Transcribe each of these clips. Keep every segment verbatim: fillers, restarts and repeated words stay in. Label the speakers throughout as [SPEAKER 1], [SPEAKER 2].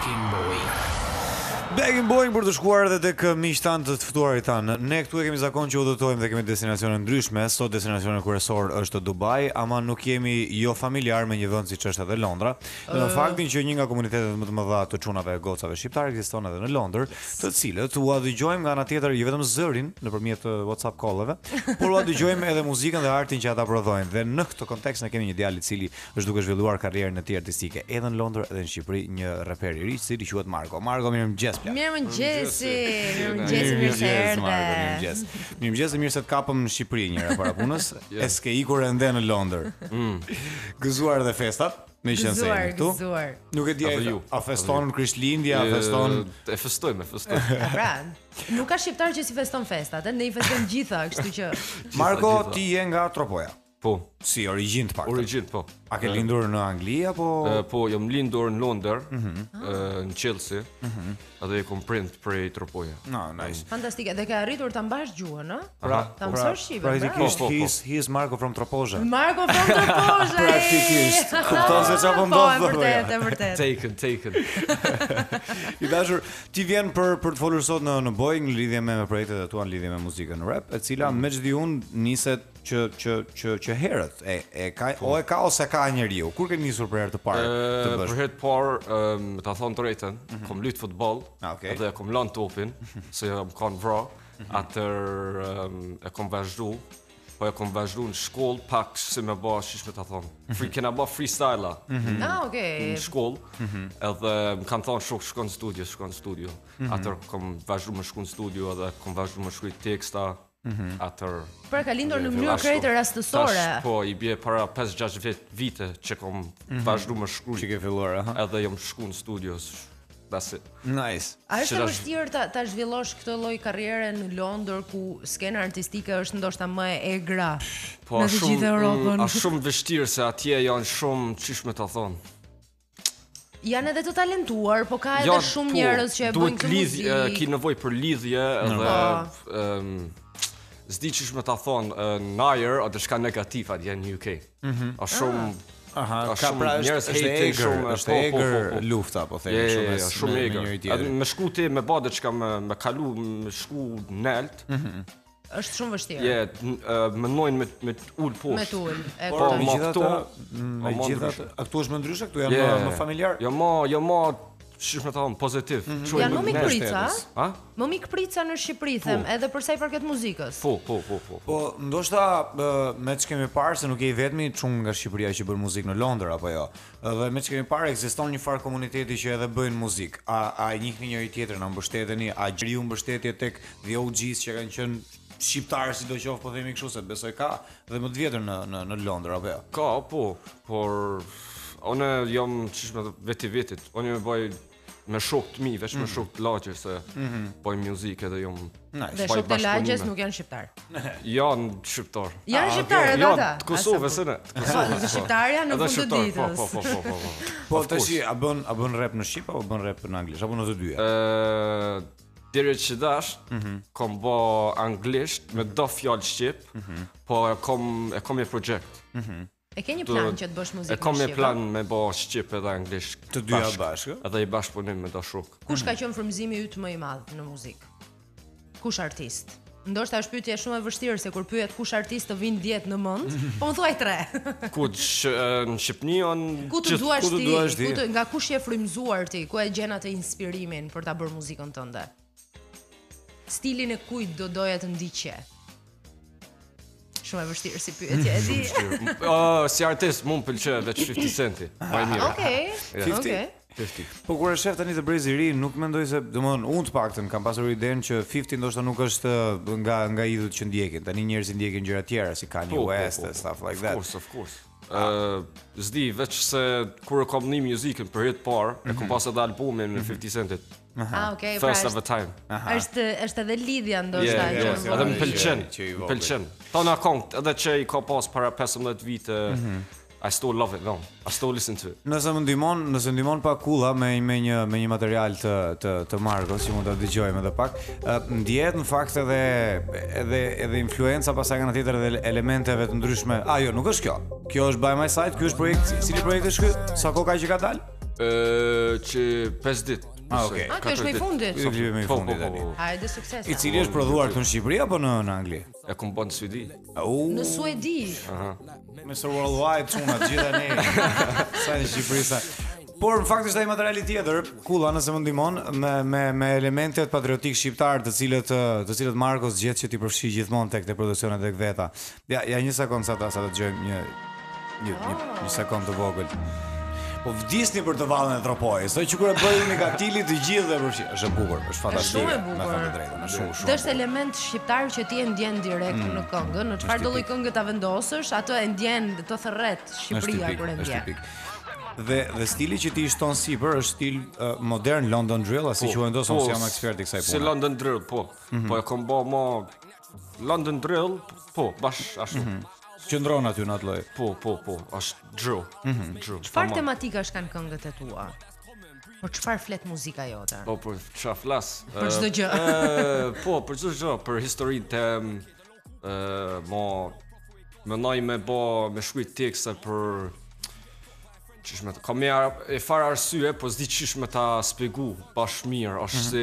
[SPEAKER 1] in Boeing.
[SPEAKER 2] Back in Boeing për të shkuar edhe tek miqtan të ftuarit tanë. Ne këtu e kemi zakon që udhëtojmë dhe kemi destinacione ndryshme. Sot destinacioni kryesor është Dubai, ama nuk jemi jo familjar me një vend siç është edhe Londra. Në uh... faktin që një nga komunitetet më të mëdha të çunave e gocave shqiptar ekziston edhe në Londër, të cilët u dëgjojmë nga ana tjetër jo vetëm zërin nëpërmjet WhatsApp calleve, por u dëgjojmë edhe muzikën dhe artin që ata prodhojnë. Dhe në këtë kontekst ne kemi një djalë i cili është duke zhvilluar karrierën e tij artistike edhe në Londër edhe në Shqipëri, një reper i ri i cili quhet Marko. Marko, mirëmëngjes.
[SPEAKER 3] Mirëmëngjes. Mirëmëngjes, mirë se erdhe.
[SPEAKER 2] Mirëmëngjes. Mirëmëngjes, mirë se të kapëm në Shqipëri njëra para punës. E s'ke ikur ende në Londër. Gëzuar edhe festat. Me qenë se jemi këtu. Nuk e di a feston Krishtlindja, a feston
[SPEAKER 4] e festojmë, e festojmë.
[SPEAKER 3] Pra, nuk ka shqiptar që si feston festat, ne i festojmë gjitha, kështu që.
[SPEAKER 2] Marko, ti je nga Tropoja.
[SPEAKER 4] Po,
[SPEAKER 2] si origjinë të pak.
[SPEAKER 4] Origjinë, po.
[SPEAKER 2] A ke lindur në Angli apo?
[SPEAKER 4] Po, jam lindur në Londër, në Chelsea. Edhe e kom prind prej Tropoja.
[SPEAKER 2] No, nice.
[SPEAKER 3] Fantastike. Dhe ke arritur ta mbash gjuhën, ëh?
[SPEAKER 2] Pra,
[SPEAKER 3] ta mësosh shqipe.
[SPEAKER 2] Praktikisht he's he's Marko from Tropoja.
[SPEAKER 3] Marko from Tropoja.
[SPEAKER 2] Praktikisht. Kupton se çfarë po ndodh.
[SPEAKER 3] Po, vërtet, e vërtet.
[SPEAKER 4] Taken, taken.
[SPEAKER 2] I dashur, ti vjen për për të folur sot në në Boeing në lidhje me projektet e tua në lidhje me muzikën rap, e cila me çdi un niset që që që që herët e e ka o e ka ose ka njeriu. Kur ke nisur për herë të parë të bësh?
[SPEAKER 4] Për herë të parë, me ta thonë të drejtën, kom lut futboll, edhe kom lënë topin, se jam kanë vra, atër e kom vazhdu, po e kom vazhdu në shkollë pak si me bë, shish me ta thonë. Free kena bë freestyle.
[SPEAKER 3] Ah, okay.
[SPEAKER 4] Në shkollë, edhe më kanë thonë shok shkon në studio, shkon në studio. Atër kom vazhdu me shku në studio edhe kom vazhdu me shkruaj teksta. Atër
[SPEAKER 3] pra ka lindur në mënyrë krejtë rastësore.
[SPEAKER 4] Tash, po, i bje para pesë gjashtë vjet vite që kom vazhdu me shkruaj.
[SPEAKER 2] Që ke filluar, aha.
[SPEAKER 4] Edhe jam shku në studios. That's it.
[SPEAKER 2] Nice.
[SPEAKER 3] A është e vështirë ta, ta zhvillosh këtë lloj karriere në Londër ku skena artistike është ndoshta më e egra
[SPEAKER 4] po,
[SPEAKER 3] në të gjithë Europën?
[SPEAKER 4] A shumë vështirë se atje janë shumë, çish me ta thonë.
[SPEAKER 3] Janë edhe të talentuar, po ka edhe shumë po, njerëz që e bëjnë këtë muzikë.
[SPEAKER 4] Duhet ki nevojë për lidhje edhe ëm s'di çish me ta thonë në ajër o diçka negative atje në U K. A shumë
[SPEAKER 2] aha, ka pra është është egër, është egër lufta, po themi shumë
[SPEAKER 4] shumë egër. Me shku ti me bë diçka me me kalu me shku nelt.
[SPEAKER 3] Është shumë vështirë.
[SPEAKER 4] Je, mendojnë me me ul poshtë.
[SPEAKER 3] Me ul.
[SPEAKER 4] Po,
[SPEAKER 2] megjithatë, megjithatë, këtu është më ndryshe, këtu janë më familjar.
[SPEAKER 4] Jo më, jo më shish me ta thonë pozitiv.
[SPEAKER 3] Janë më mik prica,
[SPEAKER 4] a?
[SPEAKER 3] Më mik prica në Shqipëri them, edhe për sa i përket muzikës.
[SPEAKER 4] Po, po, po, po.
[SPEAKER 2] Po, ndoshta me ç'kemi parë se nuk je i vetmi çun nga Shqipëria që bën muzikë në Londër apo jo. Edhe me ç'kemi parë ekziston një far komuniteti që edhe bëjnë muzikë. A a njihni njëri tjetrin, na mbështeteni, a gjeriu mbështetje tek the O Gs që kanë qenë shqiptarë sidoqoftë, po themi kështu se besoj ka dhe më të vjetër në në në Londër apo jo.
[SPEAKER 4] Ka, po, por unë jam çish me veti vetit. Unë më bëj me shok të mi, veç me shok të lagjë se bëj muzikë edhe jam.
[SPEAKER 3] Dhe shok të lagjës nuk janë shqiptar.
[SPEAKER 4] Janë shqiptar.
[SPEAKER 3] Janë shqiptar edhe ata.
[SPEAKER 4] Të Kosovës, ne. Të Kosovës.
[SPEAKER 3] Shqiptarja në fund të ditës.
[SPEAKER 4] Po, po, po, po, po.
[SPEAKER 2] Po tash a bën a bën rap në shqip apo bën rap në anglisht apo në të dyja?
[SPEAKER 4] Ë deri që dash, kom bë anglisht me do fjalë shqip, po kom e kam një projekt.
[SPEAKER 3] E ke një plan që të bësh muzikë në shqip?
[SPEAKER 4] E kam një plan me bë shqip edhe anglisht.
[SPEAKER 2] Të dyja bashkë?
[SPEAKER 4] Edhe i bashkëpunim me do shok.
[SPEAKER 3] Kush ka qenë frymëzimi yt më i madh në muzikë? Kush artist? Ndoshta është pyetje shumë e vështirë se kur pyet kush artist të vinë dhjetë në mend, po më thuaj tre.
[SPEAKER 4] Ku në Shqipëni on
[SPEAKER 3] ku të duash ti? Ku të nga kush je frymëzuar ti? Ku e gjen atë inspirimin për ta bërë muzikën tënde? Stilin e kujt do doja të ndiqje? Shumë e vështirë si pyetje, e di.
[SPEAKER 4] Oh, si artist mund pëlqej vetë fifty Centi. Më mirë.
[SPEAKER 3] Okej.
[SPEAKER 2] Okej.
[SPEAKER 4] fifty.
[SPEAKER 2] Po kur e shef tani të brezi i ri, nuk mendoj se, domethënë, unë të paktën kam pasur idenë që fifty ndoshta nuk është nga nga idhut që ndjekin. Tani njerëzit ndjekin gjëra të tjera si Kanye West and stuff like that.
[SPEAKER 4] Of course, of course. Ë, s'di veç se kur e kam në muzikën për herë të parë, e kam pasur edhe albumin me fifty Centit.
[SPEAKER 3] Ah, okay,
[SPEAKER 4] First of a time.
[SPEAKER 3] Është është edhe lidhja ndoshta
[SPEAKER 4] që edhe më pëlqen, më pëlqen. Tona kont, edhe që i ka pas para pesëmbëdhjetë vite, I still love it, no. I still listen to it.
[SPEAKER 2] Nëse më ndihmon, nëse ndihmon pak kulla me me një me një material të të të Markos që mund ta dëgjojmë edhe pak, ndjehet në fakt edhe edhe edhe influenca pasaj nga tjetër edhe elementeve të ndryshme. Ah, jo, nuk është kjo. Kjo është by my side, ky është projekt, cili projekt është ky? Sa kohë ka që ka dalë?
[SPEAKER 4] Që pesë ditë.
[SPEAKER 2] Ah, okay.
[SPEAKER 3] Ah, kjo është më i fundit.
[SPEAKER 2] Ky është më i fundit tani.
[SPEAKER 3] Hajde sukses.
[SPEAKER 2] I cili është prodhuar këtu në Shqipëri apo në në Angli?
[SPEAKER 4] E kam bën në Suedi.
[SPEAKER 3] Në Suedi.
[SPEAKER 4] Aha.
[SPEAKER 2] mister Worldwide çuna të gjitha ne. Sa në Shqipëri sa. Por në fakt është ai materiali tjetër, kulla nëse më ndihmon me me me elementet patriotik shqiptar, të cilët të cilët Markos gjet që ti përfshi gjithmonë tek te produksionet tek veta. Ja, ja një sekond sa ta sa të dëgjojmë një një një, një sekond të vogël. Po vdisni për të vallën e Tropojës. Sot që kur e bëri unë Katili të gjithë dhe përfshi. Është e bukur, është fantastike. Me thënë të drejtën, është shumë shumë.
[SPEAKER 3] Është element shqiptar që ti e ndjen direkt në këngë, në çfarë do lloj këngë ta vendosësh, atë e ndjen të thërret Shqipëria kur e ndjen.
[SPEAKER 2] Dhe dhe stili që ti shton sipër është stil uh, modern London drill, si quhen do, se unë jam ekspert i kësaj pune.
[SPEAKER 4] Si London drill, po. Po e kam bë më London drill, po, bash ashtu.
[SPEAKER 2] Qëndron aty në atë lloj.
[SPEAKER 4] Po, po, po, është drill. Drill.
[SPEAKER 3] Çfarë tematikash kanë këngët e tua? Por çfarë flet muzika jote?
[SPEAKER 4] Po, për çfarë flas?
[SPEAKER 3] Për çdo gjë.
[SPEAKER 4] Po, për çdo gjë, për historinë tem, ë, mo mendoj me bë me shkruaj tekste për çish me kam e fare arsye, po s'di çish me ta shpjegu bash mirë, është si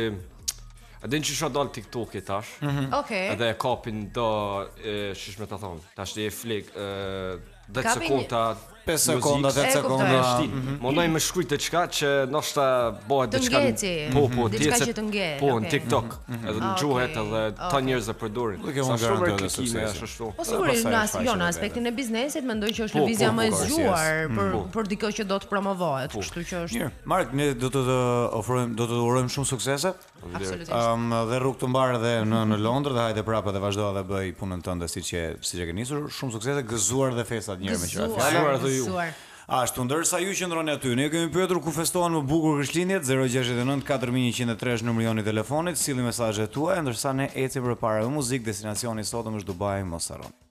[SPEAKER 4] a din çish dal TikTok-i tash.
[SPEAKER 3] Okej.
[SPEAKER 4] Edhe e kapin do çish me ta thon. Tash ti e flik ë dezet sekonda,
[SPEAKER 2] pesë sekonda, dezet sekonda.
[SPEAKER 4] Mundoj me shkruaj diçka që ndoshta bëhet diçka. Po, po,
[SPEAKER 3] diçka që të ngel.
[SPEAKER 4] Po, në TikTok. Edhe në gjuhet edhe ta njerëz e përdorin. Sa shumë klikime është ashtu.
[SPEAKER 3] Po sigurisht në jo në aspektin e biznesit mendoj që është lëvizja më e zgjuar për për dikë që do të promovohet, kështu që është.
[SPEAKER 2] Mirë, Mark, ne do të ofrojmë, do të urojmë shumë suksese.
[SPEAKER 3] Absolutisht.
[SPEAKER 2] Um, dhe rrugë të mbarë edhe në në Londër dhe hajde prapë dhe vazhdo dhe bëj punën tënde siç e siç e ke nisur. Shumë suksese, gëzuar dhe festat njëherë me qira fjalë.
[SPEAKER 4] Edhe ju.
[SPEAKER 2] Ashtu, ndërsa ju qëndroni aty, ne kemi pyetur ku festohen më bukur Krishtlindjet, zero gjasht e nëntë katër mijë njëqind e tre është numri i telefonit, silli mesazhet tuaja, ndërsa ne ecim përpara me muzikë, destinacioni i sotëm është Dubai, mos harroni.